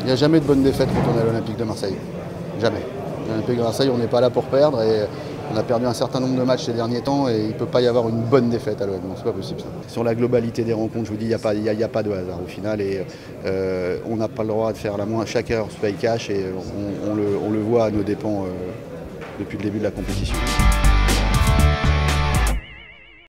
Il n'y a jamais de bonne défaite quand on est à l'Olympique de Marseille. Jamais. L'Olympique de Marseille, on n'est pas là pour perdre et on a perdu un certain nombre de matchs ces derniers temps et il ne peut pas y avoir une bonne défaite à l'OM. C'est pas possible ça. Sur la globalité des rencontres, je vous dis, il n'y a pas de hasard au final et on n'a pas le droit de faire la moindre. Chaque heure se paye cash et on le voit à nos dépens depuis le début de la compétition.